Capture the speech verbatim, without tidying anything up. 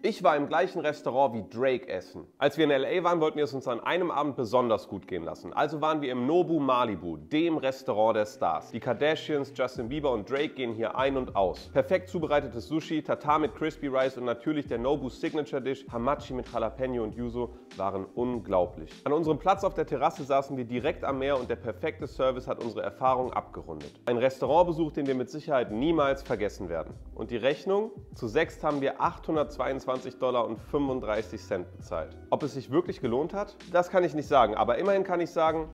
Ich war im gleichen Restaurant wie Drake essen. Als wir in L A waren, wollten wir es uns an einem Abend besonders gut gehen lassen. Also waren wir im Nobu Malibu, dem Restaurant der Stars. Die Kardashians, Justin Bieber und Drake gehen hier ein und aus. Perfekt zubereitetes Sushi, Tartar mit Crispy Rice und natürlich der Nobu Signature Dish, Hamachi mit Jalapeno und Yuzu, waren unglaublich. An unserem Platz auf der Terrasse saßen wir direkt am Meer und der perfekte Service hat unsere Erfahrung abgerundet. Ein Restaurantbesuch, den wir mit Sicherheit niemals vergessen werden. Und die Rechnung? Zu sechst haben wir achthundertzweiundzwanzig Dollar und fünfunddreißig Cent bezahlt. Ob es sich wirklich gelohnt hat? Das kann ich nicht sagen, aber immerhin kann ich sagen,